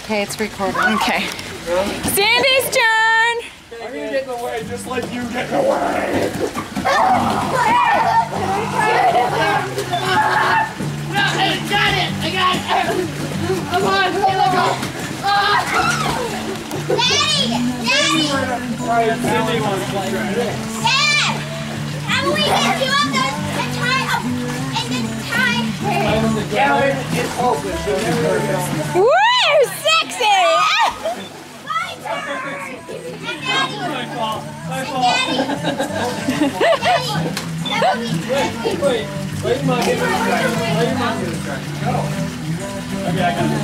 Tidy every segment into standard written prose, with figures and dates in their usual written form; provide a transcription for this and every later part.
Okay, it's recording. Okay. Sandy's turn! I'm gonna get in the way just like you get in the way. No, I got it! I got it! Come on, let go! Daddy! Daddy! Dad! How do we get you up there and tie up and then tie? It's open. Woo! Sexy! My turn! And Daddy! My fault. My And fault. Daddy! Daddy! Wait. Wait, Mom. Give it a try. Let your mom give it a try. Go. Okay, I got it.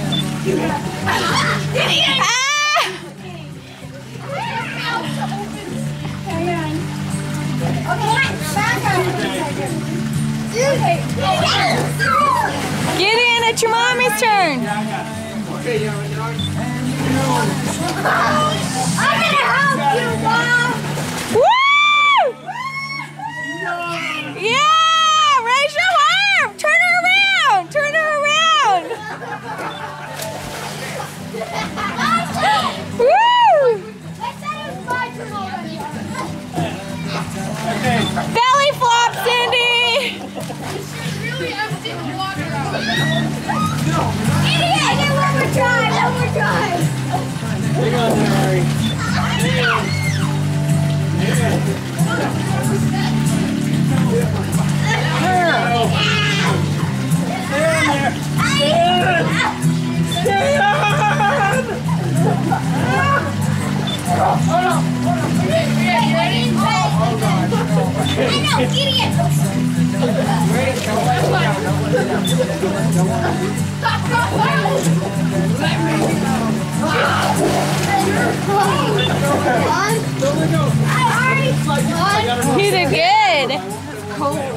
Gideon, it's your mommy's turn. Yeah, I got it. Okay, yeah, I'm gonna help you, Mom! Woo! Yeah! Raise your arm! Turn her around! Turn her around! Woo! I said it was my turn already. Okay. Belly flop, Cindy! Really empty the water out. Idiot! Okay, one more try, one more try. Hang on there, Harry. Hang on. He did good.